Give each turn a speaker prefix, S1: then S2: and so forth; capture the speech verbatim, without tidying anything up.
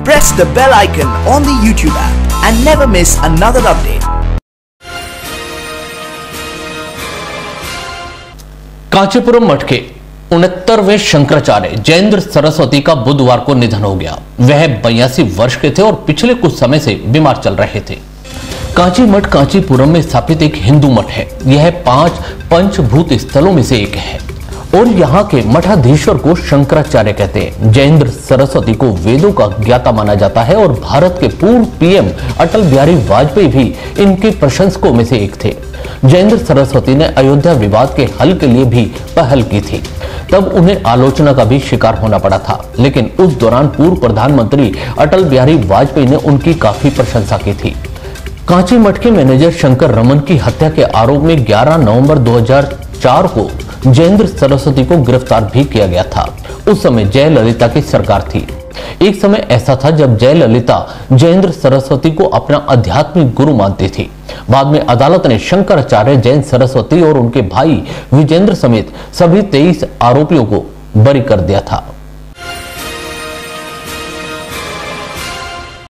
S1: Press the bell icon on the YouTube app and never miss another update.
S2: Kanchipuram मठ के उनहत्तरवें शंकराचार्य जयेंद्र सरस्वती का बुधवार को निधन हो गया। वह बयासी वर्ष के थे और पिछले कुछ समय से बीमार चल रहे थे। कांची मठ कांचीपुरम में स्थापित एक हिंदू मठ है। यह पांच पंचभूत स्थलों में से एक है और यहाँ के मठाधीश्वर को शंकराचार्य कहते हैं। जयेंद्र सरस्वती को वेदों का ज्ञाता माना जाता है और भारत के पूर्व पीएम अटल बिहारी वाजपेयी भी इनके प्रशंसकों में से एक थे। जयेंद्र सरस्वती ने अयोध्या विवाद के हल के लिए भी पहल की थी। तब उन्हें आलोचना का भी शिकार होना पड़ा था, लेकिन उस दौरान पूर्व प्रधानमंत्री अटल बिहारी वाजपेयी ने उनकी काफी प्रशंसा की थी। कांची मठ के मैनेजर शंकर रमन की हत्या के आरोप में ग्यारह नवंबर दो हज़ार चार को जयेंद्र सरस्वती को गिरफ्तार भी किया गया था। उस समय जयललिता की सरकार थी। एक समय ऐसा था जब जयललिता जयेंद्र सरस्वती को अपना आध्यात्मिक गुरु मानती थी। बाद में अदालत ने शंकराचार्य जयेंद्र सरस्वती और उनके भाई विजेंद्र समेत सभी तेईस आरोपियों को बरी कर दिया था।